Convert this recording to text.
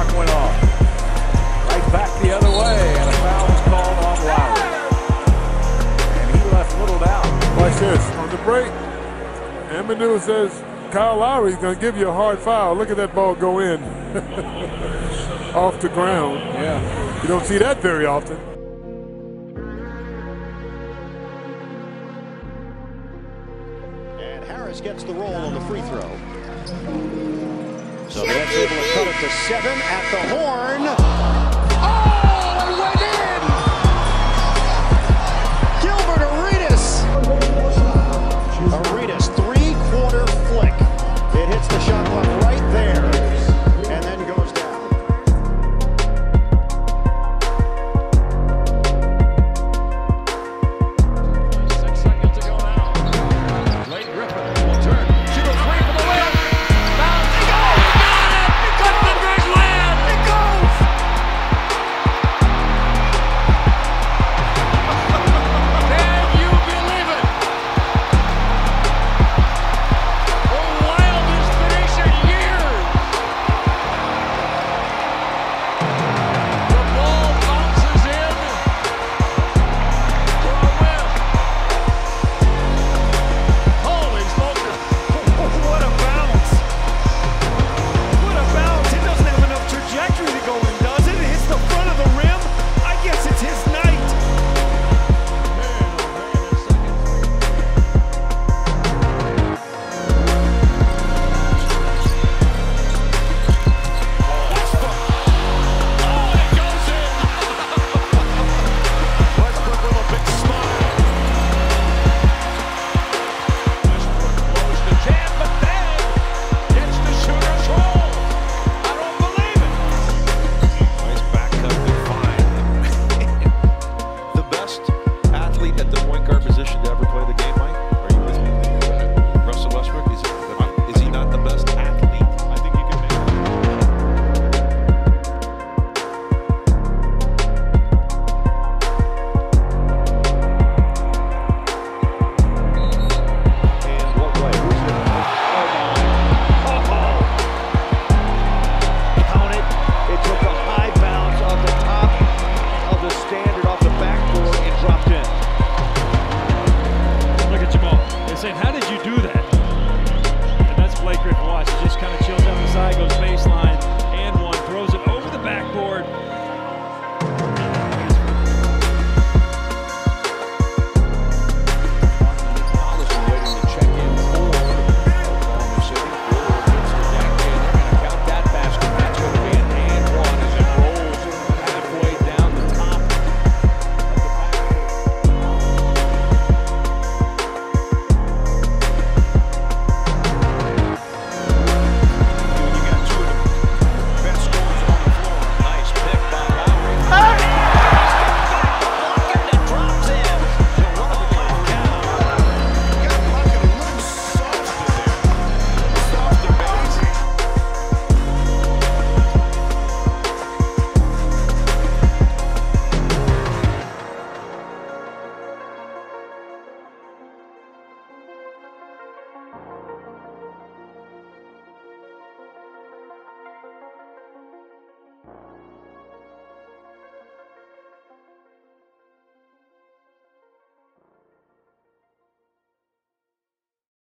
clock went off. Right back the other way, and a foul was called on Lowry. And he left little doubt. Watch this. On the break, Amadou says Kyle Lowry's going to give you a hard foul. Look at that ball go in. Off the ground. Yeah. You don't see that very often. And Harris gets the roll on the free throw. So that's able to cut it to 7 at the horn. Oh, it went in! Gilbert Arenas, three-quarter flick. It hits the shot clock right there, and then goes down.